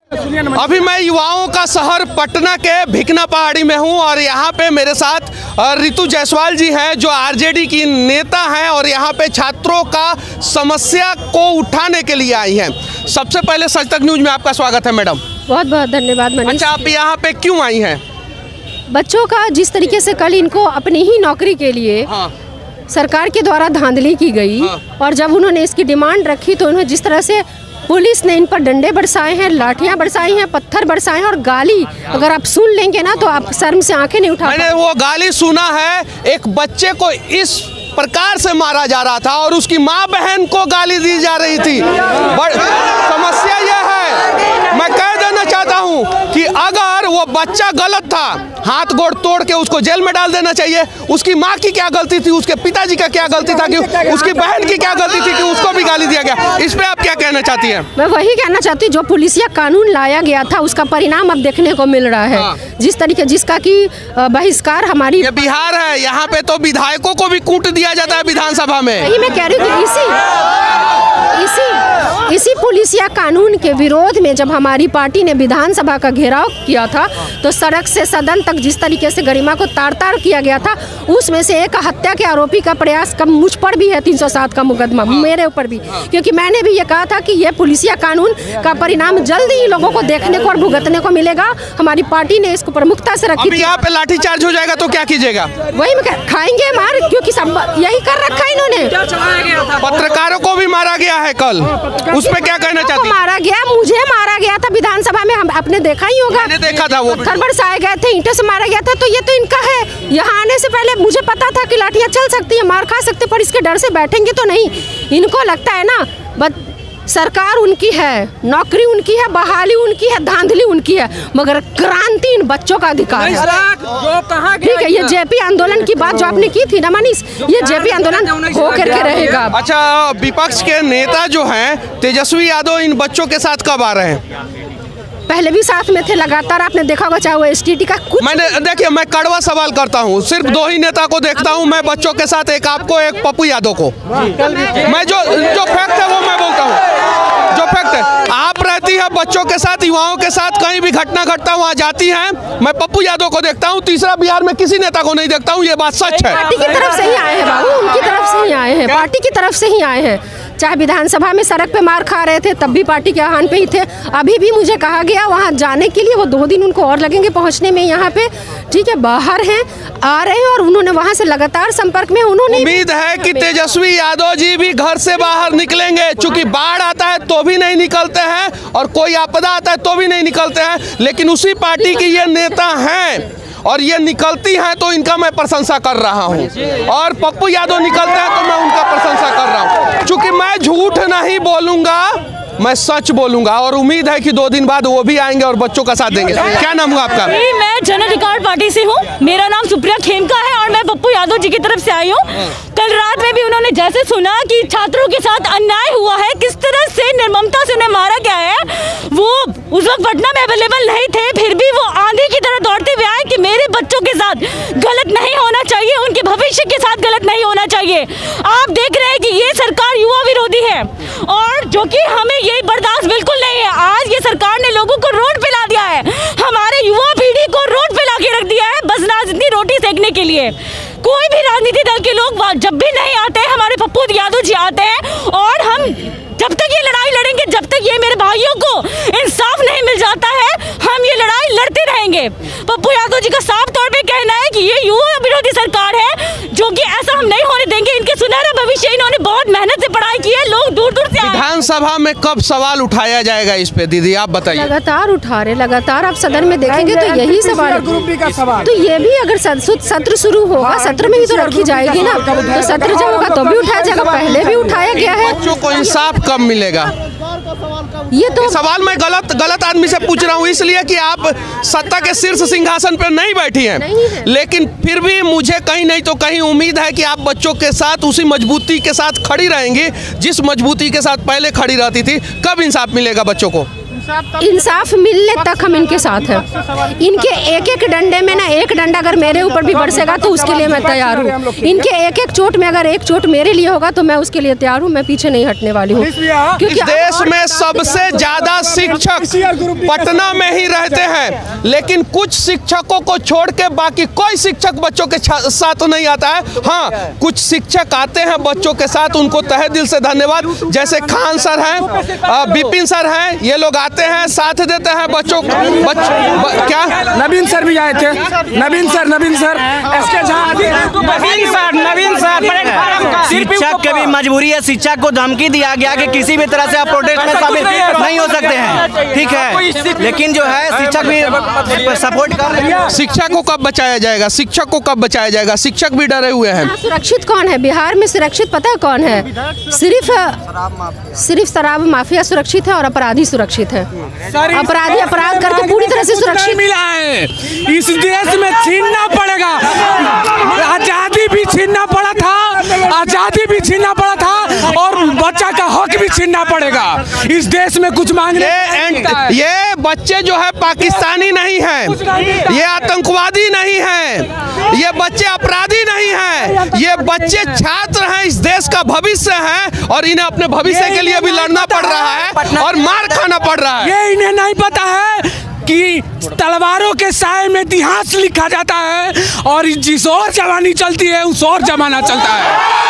अभी मैं युवाओं का शहर पटना के भिकना पहाड़ी में हूं और यहां पे मेरे साथ रितु जायसवाल जी हैं जो आरजेडी की नेता हैं और यहां पे छात्रों का समस्या को उठाने के लिए आई हैं। सबसे पहले सच तक न्यूज में आपका स्वागत है मैडम। बहुत बहुत धन्यवाद मनीष। अच्छा, आप यहां पे क्यों आई हैं? बच्चों का जिस तरीके से कल इनको अपनी ही नौकरी के लिए सरकार के द्वारा धांधली की गई और जब उन्होंने इसकी डिमांड रखी तो उन्होंने जिस तरह से पुलिस ने इन पर डंडे बरसाए हैं, लाठियां बरसाई हैं, पत्थर बरसाए हैं और गाली अगर आप सुन लेंगे ना तो आप शर्म से आंखें नहीं उठा। मैंने वो गाली सुना है, एक बच्चे को इस प्रकार से मारा जा रहा था और उसकी माँ बहन को गाली दी जा रही थी। समस्या यह है, मैं कह देना चाहता हूँ कि अगर वो बच्चा गलत था, हाथ गोड़ तोड़ के उसको जेल में डाल देना चाहिए। उसकी माँ की क्या गलती थी, उसके पिताजी का क्या गलती था, कि उसकी बहन की क्या गलती थी कि उसको भी गाली दिया गया। इस पे आप क्या कहना चाहती हैं? मैं वही कहना चाहती हूँ, जो पुलिसिया कानून लाया गया था उसका परिणाम अब देखने को मिल रहा है। जिस तरीके जिसका कि बहिष्कार हमारी ये बिहार है, यहाँ पे तो विधायकों को भी कूट दिया जाता है विधानसभा में। यही मैं कह रही हूँ कि इसी पुलिसिया कानून के विरोध में जब हमारी पार्टी ने विधानसभा का घेराव किया था तो सड़क से सदन तक जिस तरीके से गरिमा को तार-तार किया गया था, उसमें से एक हत्या के आरोपी का प्रयास कम मुझ पर भी है, 307 का मुकदमा मेरे ऊपर भी, क्योंकि मैंने भी ये कहा था कि ये पुलिसिया कानून का परिणाम जल्द ही लोगों को देखने को और भुगतने को मिलेगा। हमारी पार्टी ने इसको प्रमुखता से रखी। यहाँ पे लाठीचार्ज हो जाएगा तो क्या कीजिएगा? वही मैं खाएंगे मार, क्योंकि सब यही कर रखा है इन्होंने। पत्रकारों को भी मारा गया है कल, उस पे क्या कहना चाहती? मारा गया, मुझे मारा गया था विधानसभा में, हम आपने देखा ही होगा। मैंने देखा था, वो पत्थर बरसाए गए थे, ईंटों से मारा गया था। तो ये तो इनका है। यहाँ आने से पहले मुझे पता था कि लाठियाँ चल सकती है, मार खा सकते, पर इसके डर से बैठेंगे तो नहीं। इनको लगता है ना सरकार उनकी है, नौकरी उनकी है, बहाली उनकी है, धांधली उनकी है, मगर क्रांति इन बच्चों का अधिकार है। ठीक है, ये जेपी आंदोलन की बात जो आपने की थी ना मनीष, ये जेपी आंदोलन हो करके रहेगा। अच्छा, विपक्ष के नेता जो हैं तेजस्वी यादव इन बच्चों के साथ कब आ रहे हैं? पहले भी साथ में थे लगातार, आपने देखा होगा, चाहे वो एसटीटी का कुछ। मैंने देखिए, मैं कड़वा सवाल करता हूँ, सिर्फ दो ही नेता को देखता हूँ मैं बच्चों के साथ, एक आपको, एक पप्पू यादव को। मैं जो फैक्ट है वो मैं बोलता हूँ, जो फैक्ट है। आप रहती है बच्चों के साथ, युवाओं के साथ, कहीं भी घटना घटता वहाँ जाती हैं, मैं पप्पू यादव को देखता हूँ। तीसरा बिहार में किसी नेता को नहीं देखता हूँ, ये बात सच है। पार्टी की तरफ से ही आए हैं बाबू, उनकी तरफ से ही आए हैं, पार्टी की तरफ से ही आए हैं। चाहे विधानसभा में सड़क पे मार खा रहे थे तब भी पार्टी के आह्वान पे ही थे। अभी भी मुझे कहा गया वहाँ जाने के लिए, वो 2 दिन उनको और लगेंगे पहुँचने में यहाँ पे। ठीक है, बाहर हैं, आ रहे हैं और उन्होंने वहाँ से लगातार संपर्क में। उन्होंने उम्मीद है कि तेजस्वी यादव जी भी घर से बाहर निकलेंगे, चूंकि बाढ़ आता है तो भी नहीं निकलते हैं और कोई आपदा आता है तो भी नहीं निकलते हैं, लेकिन उसी पार्टी के ये नेता हैं और ये निकलती हैं तो इनका मैं प्रशंसा कर रहा हूं, और पप्पू यादव निकलते हैं तो मैं उनका प्रशंसा कर रहा हूं, क्योंकि मैं झूठ नहीं बोलूंगा, मैं सच बोलूंगा। और उम्मीद है कि 2 दिन बाद वो भी आएंगे और बच्चों का साथ देंगे। क्या नाम हुआ आपका? मैं जन अधिकार पार्टी से हूँ, मेरा नाम सुप्रिया खेमका है और मैं पप्पू यादव जी की तरफ से आई हूँ। कल रात में भी उन्होंने जैसे सुना कि छात्रों के साथ अन्याय हुआ है, किस तरह से निर्ममता से उन्हें मारा गया है, वो उस वक्त पटना में अवेलेबल नहीं थे, फिर भी वो आंधी की तरह दौड़ते हुए आए कि मेरे बच्चों के साथ गलत नहीं होना चाहिए, उनके भविष्य के साथ गलत नहीं होना चाहिए। आप देख रहे हैं कि ये सरकार युवा विरोधी है और जो कि हमें ये बर्दाश्त बिल्कुल नहीं है। आज ये सरकार ने लोगों को रोड पे ला दिया है, हमारे युवा पीढ़ी को रोड पे ला के रख दिया है, बस राजनीति रोटी सेकने के लिए। कोई भी राजनीति दल के लोग जब भी नहीं आते, हमारे पप्पू यादव जी आते हैं और हम जब तक ये लड़ाई लड़ेंगे, जब तक ये मेरे भाइयों को इंसाफ नहीं मिल जाता है, हम ये लड़ाई लड़ते रहेंगे। पप्पू यादव जी का साफ तौर पे कहना है कि ये युवा विरोधी सरकार है, जो कि ऐसा हम नहीं होने देंगे। इनके सुनहरा भविष्य, इन्होंने बहुत मेहनत से पढ़ाई की है, लोग दूर दूर से। विधानसभा में कब सवाल उठाया जाएगा इस पे दीदी, आप बताइए? लगातार उठा रहे, लगातार आप सदन में देखेंगे तो यही सवाल। तो ये भी अगर सत्र शुरू होगा, सत्र में ही तो रखी जाएगी ना, तो सत्र जब होगा तो भी उठाया जाएगा, पहले भी उठाया गया है। बच्चों को इंसाफ कब मिलेगा? ये तो सवाल मैं गलत आदमी से पूछ रहा हूँ, इसलिए कि आप सत्ता के शीर्ष सिंहासन पर नहीं बैठी हैं, लेकिन फिर भी मुझे कहीं नहीं तो कहीं उम्मीद है कि आप बच्चों के साथ उसी मजबूती के साथ खड़ी रहेंगी जिस मजबूती के साथ पहले खड़ी रहती थी। कब इंसाफ मिलेगा बच्चों को? इंसाफ मिलने तक हम इनके साथ हैं। इनके एक एक डंडे में ना एक डंडा अगर मेरे ऊपर भी बरसेगा तो उसके लिए मैं तैयार हूँ। इनके एक एक चोट में अगर एक चोट मेरे लिए होगा तो मैं उसके लिए तैयार हूँ। मैं पीछे नहीं हटने वाली हूँ, क्योंकि इस देश में सबसे ज्यादा शिक्षक पटना में ही रहते हैं, लेकिन कुछ शिक्षकों को छोड़ के बाकी कोई शिक्षक बच्चों के साथ नहीं आता है। हाँ, कुछ शिक्षक आते हैं बच्चों के साथ, उनको तहे दिल से धन्यवाद। जैसे खान सर हैं, विपिन सर हैं, ये लोग आते हैं, साथ देते हैं बच्चों क्या नवीन सर भी आए थे। नवीन सर शिक्षक की भी मजबूरी है। शिक्षक को धमकी दिया गया कि किसी भी तरह से आप प्रोटेस्ट में शामिल नहीं हो सकते हैं, ठीक है, लेकिन जो है शिक्षक भी सपोर्ट कर रहे हैं। शिक्षक को कब बचाया जाएगा? शिक्षक को कब बचाया जाएगा? शिक्षक भी डरे हुए हैं। सुरक्षित कौन है बिहार में? सुरक्षित पता है कौन है? सिर्फ शराब माफिया सुरक्षित है और अपराधी सुरक्षित है। अपराधी अपराध करके पूरी तरह से सुरक्षित मिला है। इस देश में छीनना पड़ेगा। आजादी भी छीनना पड़ा था, आजादी भी छीनना पड़ा था और बच्चा का हक भी छीनना पड़ेगा। इस देश में कुछ मांगने ये बच्चे जो है पाकिस्तानी नहीं हैं, ये आतंकवादी नहीं हैं, ये बच्चे अपराधी नहीं हैं, ये बच्चे छात्र हैं, इस देश का भविष्य है और इन्हें अपने भविष्य के लिए भी लड़ना पड़ रहा है और मार खाना पड़ रहा है। ये इन्हें नहीं पता है कि तलवारों के साए में इतिहास लिखा जाता है और जिस और जवानी चलती है उस और जमाना चलता है।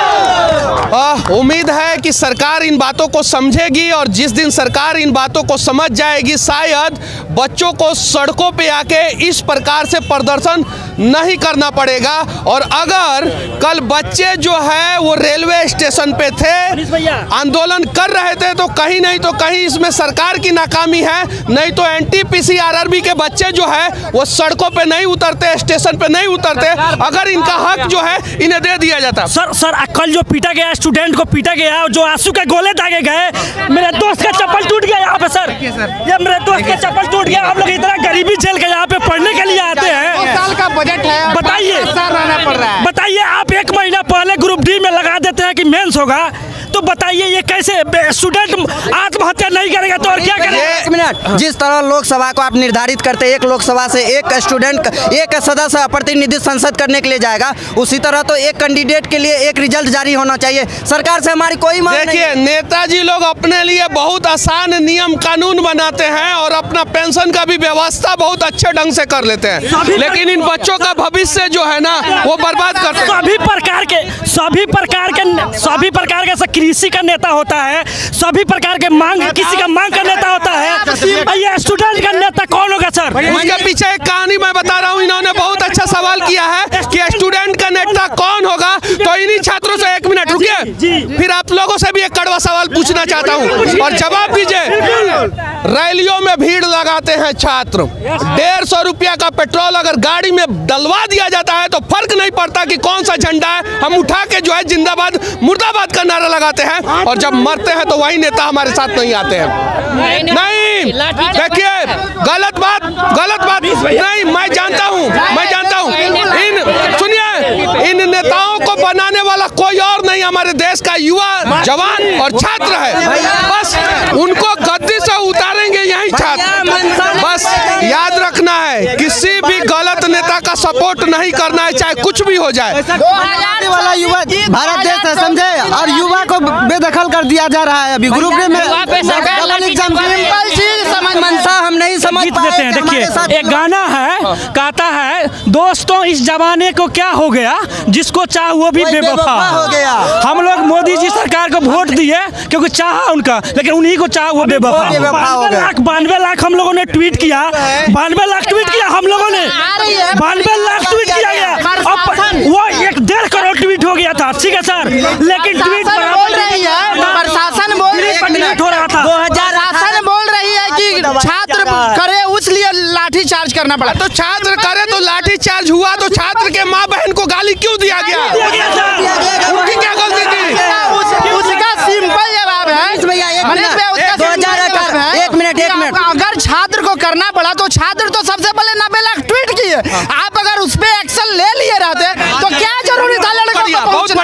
उम्मीद है कि सरकार इन बातों को समझेगी और जिस दिन सरकार इन बातों को समझ जाएगी, शायद बच्चों को सड़कों पे आके इस प्रकार से प्रदर्शन नहीं करना पड़ेगा। और अगर कल बच्चे जो है वो रेलवे स्टेशन पे थे, आंदोलन कर रहे थे, तो कहीं नहीं तो कहीं इसमें सरकार की नाकामी है। नहीं तो NTPC RRB के बच्चे जो है वो सड़कों पे नहीं उतरते, स्टेशन पे नहीं उतरते, अगर इनका हक जो है इन्हें दे दिया जाता। सर कल जो पीटा गया, स्टूडेंट को पीटा गया, जो आंसू के गोले दागे गए, मेरे दोस्त का चप्पल टूट गया यहाँ पे। सर ये मेरे दोस्त का चप्पल टूट गया। आप लोग इतना गरीबी झेल के यहाँ पे पढ़ने के लिए आते हैं। साल का बजट है, बताइए रहना पड़ रहा है। बताइए, आप 1 महीना पहले ग्रुप डी में लगा देते हैं कि मेंस होगा, तो बताइए ये कैसे स्टूडेंट आत्महत्या नहीं करेगा तो और क्या करेगा? एक मिनट, जिस तरह लोकसभा को आप निर्धारित करते हैं, एक लोकसभा से एक स्टूडेंट, एक सदस्य प्रतिनिधि संसद करने के लिए जाएगा, उसी तरह तो एक कैंडिडेट के लिए एक रिजल्ट जारी होना चाहिए। सरकार से हमारी कोई मांग नहीं। देखिए, नेताजी लोग अपने लिए बहुत आसान नियम कानून बनाते हैं और अपना पेंशन का भी व्यवस्था बहुत अच्छे ढंग से कर लेते हैं, लेकिन इन बच्चों का भविष्य जो है ना वो बर्बाद करते हैं। सभी प्रकार के कृषि का नेता होता है, सभी प्रकार के मांग, किसी का मांग का नेता होता है। ये स्टूडेंट का नेता कौन होगा सर? इसके पीछे एक कहानी मैं बता रहा हूँ। इन्होंने बहुत अच्छा सवाल किया है कि स्टूडेंट का नेता कौन होगा, तो इन्हीं छात्रों से 1 मिनट रुकिए, फिर आप लोगों से भी एक कड़वा सवाल पूछना चाहता हूँ और जवाब दीजिए। रैलियों में भीड़ लगाते हैं छात्र, 150 रुपया का पेट्रोल अगर गाड़ी में डलवा दिया जाता है तो फर्क नहीं पड़ता कि कौन सा झंडा है, हम उठा के जो है जिंदाबाद मुर्दाबाद का नारा लगाते हैं, और जब मरते हैं तो वही नेता हमारे साथ नहीं आते हैं। नहीं, देखिए, गलत बात नहीं, मैं जानता हूँ इन नेताओं को बनाने वाला कोई और नहीं, हमारे देश का युवा, जवान और छात्र है। बस उनको गद्दी से उतारेंगे यही छात्र। बस याद रखना है, किसी भी गलत नेता का सपोर्ट नहीं करना है, चाहे कुछ भी हो जाए। वाला युवा भारत देश है, समझे, और युवा को बेदखल कर दिया जा रहा है। अभी ग्रुप में मनसा हम नहीं समझ देते हैं। देखिए, एक गाना है, कहता है, दोस्तों इस जमाने को क्या हो गया, जिसको चाह वो भी बेवफा हो गया। हम लोग मोदी जी सरकार को वोट दिए क्योंकि चाहा उनका, लेकिन उन्हीं को चाह वो बेवफा हो गया। 92 लाख हम लोगों ने ट्वीट किया, 92 लाख ट्वीट किया हम लोगों ने, 92 लाख ट्वीट किया गया। वो 1.5 करोड़ ट्वीट हो गया था, ठीक है सर, लेकिन ट्वीट बोल रही है, प्रशासन बोल रही है कि छात्र करे उसलिए लाठी चार्ज करना पड़ा। तो छात्र करे तो लाठी चार्ज हुआ, तो छात्र के माँ बहन को गाली क्यों दिया गया? उनकी क्या गलती थी? उसका सिंपल जवाब है, एक मिनट, अगर छात्र को करना पड़ा तो छात्र तो सबसे पहले 90 लाख ट्वीट किए। आप अगर उस पे एक्शन ले लिए रहते तो क्या जरूरी था लड़कों को पहुंचना?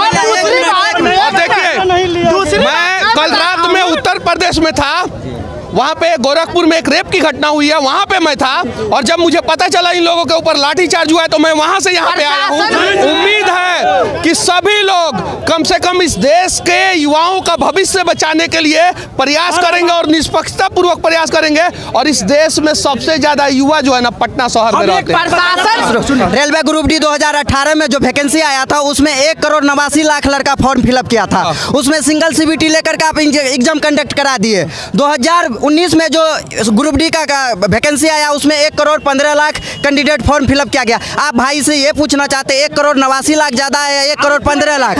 देखिए, मैं कल रात में उत्तर प्रदेश में था, वहाँ पे गोरखपुर में एक रेप की घटना हुई है, वहाँ पे मैं था और जब मुझे पता चला इन लोगों के ऊपर लाठीचार्ज हुआ है तो मैं वहाँ से यहाँ पे आया हूँ। उम्मीद है कि सभी लोग कम से कम इस देश के युवाओं का भविष्य बचाने के लिए प्रयास करेंगे और निष्पक्षता पूर्वक प्रयास करेंगे। और इस देश में सबसे ज्यादा युवा जो है ना पटना शहर में रहते हैं। रेलवे ग्रुप डी 2018 में जो वैकेंसी आया था उसमें 1,89,00,000 लड़का फॉर्म फिलअप किया था। उसमें सिंगल सीबीटी लेकर के आप एग्जाम कंडक्ट करा दिए। 2019 में जो ग्रुप डी का वैकेंसी आया उसमें 1,15,00,000 कैंडिडेट फॉर्म फिलअप किया गया। आप भाई से ये पूछना चाहते 1,89,00,000 ज्यादा है या 1,15,00,000?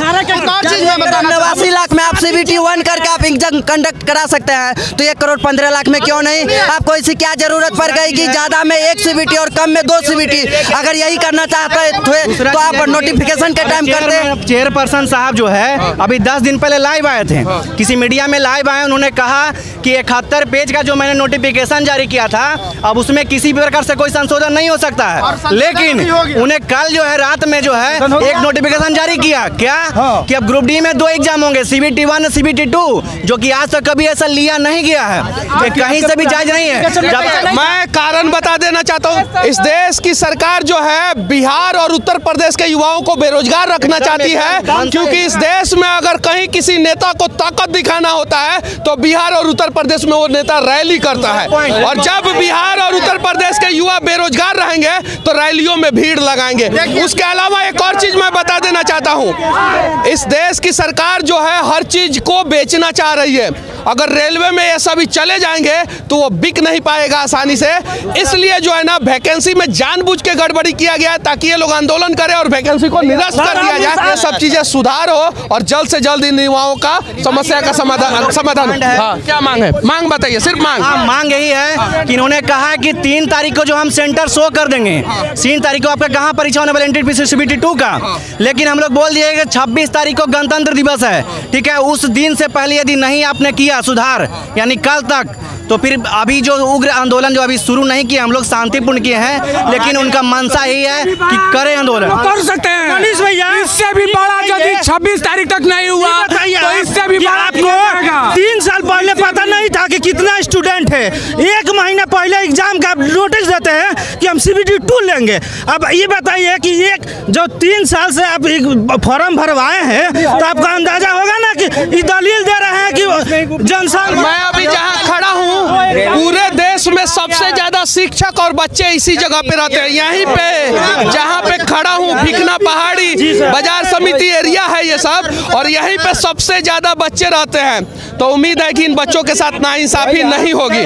89,00,000 में आप CBT 1 करके आप एग्जाम कंडक्ट करा सकते हैं, तो 1,15,00,000 में क्यों नहीं? आपको इसी क्या जरूरत पड़ गई कि ज्यादा में 1 CBT और कम में 2 CBT? अगर यही करना चाहते थे तो आप नोटिफिकेशन के टाइम करते। चेयरपर्सन साहब जो है अभी 10 दिन पहले लाइव आए थे, किसी मीडिया में लाइव आए, उन्होंने कहा कि 71 पेज का जो मैंने नोटिफिकेशन जारी किया था अब उसमें किसी भी प्रकार से कोई संशोधन नहीं हो सकता है। लेकिन उन्हें कल जो है रात में जो है एक नोटिफिकेशन जारी किया क्या कि अब ग्रुप डी में 2 एग्जाम होंगे, CBT 1 CBT 2, जो कि आज तक कभी ऐसा लिया नहीं गया है, कहीं से भी जायज नहीं है। मैं कारण बता देना चाहता हूँ, इस देश की सरकार जो है बिहार और उत्तर प्रदेश के युवाओं को बेरोजगार रखना चाहती है, क्योंकि इस देश में अगर कहीं किसी नेता को ताकत दिखाना होता है तो बिहार और उत्तर प्रदेश में वो नेता रैली करता है। और जब बिहार और उत्तर प्रदेश के युवा बेरोजगार रहेंगे तो रैलियों में भीड़ लगाएंगे। उसके अलावा एक और चीज मैं बता देना चाहता हूँ, इस देश की सरकार जो है हर चीज को बेचना चाह रही है। अगर रेलवे में ये सभी चले जाएंगे तो वो बिक नहीं पाएगा आसानी से, इसलिए जो है ना वैकेंसी में जानबूझ के गड़बड़ी किया गया ताकि ये लोग आंदोलन करें और वैकेंसी को निरस्त कर दिया जाए। ये सब चीजें सुधार हो और जल्द से जल्द इन युवाओं का समस्या का समाधान। हाँ, क्या मांग है? मांग बताइए, सिर्फ मांग यही है कि इन्होंने कहा कि 3 तारीख को जो हम सेंटर शो कर देंगे, 3 तारीख को आपका कहाँ परीक्षा होने वाला NTPC CBT 2 का, लेकिन हम लोग बोल दिए कि 26 तारीख को गणतंत्र दिवस है, ठीक है, उस दिन से पहले यदि नहीं आपने किया सुधार यानी कल तक, तो फिर अभी जो उग्र आंदोलन जो अभी शुरू नहीं किए, हम लोग शांतिपूर्ण किए हैं, लेकिन उनका मंशा यही है कि करें आंदोलन। कर सकते हैं मनीष भैया, इससे भी बड़ा यदि 26 तारीख तक नहीं हुआ तो इससे भी बड़ा आपको 3 साल पहले पता नहीं था कि कितना स्टूडेंट है। 1 महीना पहले एग्जाम का नोटिस देते हैं कि हम CBT 2 लेंगे। अब ये बताइए कि एक जो 3 साल से आप फॉर्म भरवाए हैं तो आपका अंदाजा होगा ना कि ये दलील दे रहे हैं कि जनसंख्या। मैं अभी जहाँ खड़ा हूँ पूरे देश में सबसे ज्यादा शिक्षक और बच्चे इसी जगह पे रहते हैं। यहीं पे जहाँ पे खड़ा हूँ भिकना पहाड़ी बाजार समिति एरिया है ये सब, और यहीं पे सबसे ज्यादा बच्चे रहते हैं। तो उम्मीद है कि इन बच्चों के साथ नाइंसाफी नहीं होगी।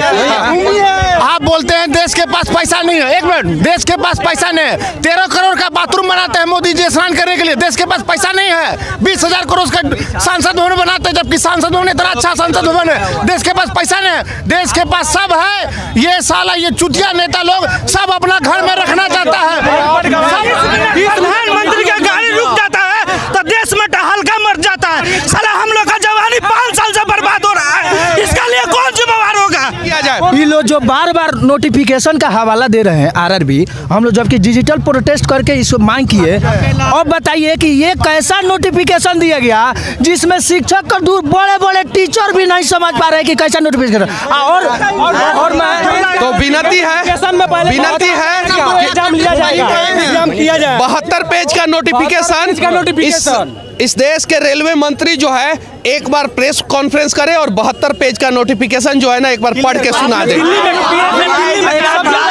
आप बोलते हैं देश के पास पैसा नहीं है, 1 मिनट, देश के पास पैसा नहीं है। 13 करोड़ का बाथरूम बनाते हैं मोदी जी स्नान करने के लिए, देश के पास पैसा नहीं है। 20,000 करोड़ का सांसद भवन बनाते हैं, जबकि सांसद भवन इतना अच्छा सांसद भवन है, देश के पास पैसा नहीं है। देश के पास सब है, ये साला ये चुतिया नेता लोग सब अपना घर में रखना चाहता है। प्रधानमंत्री का गाड़ी रुक जाता है तो देश में हल्का मर जाता है। साला हम लोग का जवानी 5 साल से बर्बाद हो रहा है, इसका लिए कौन जिम्मेवार होगा? किया जाए। ये लोग जो बार-बार नोटिफिकेशन का हवाला दे रहे हैं RRB, हम लोग जबकि डिजिटल प्रोटेस्ट करके इसको मांग किए। अब बताइए कि ये कैसा नोटिफिकेशन दिया गया जिसमें शिक्षक का दूर बड़े-बड़े टीचर भी नहीं समझ पा रहे कि कैसा नोटिफिकेशन। और मैं तो विनती है 72 पेज का नोटिफिकेशन इस देश के रेलवे मंत्री जो है एक बार प्रेस कॉन्फ्रेंस करे और 72 पेज का नोटिफिकेशन जो है ना एक बार पढ़ के सुना दे।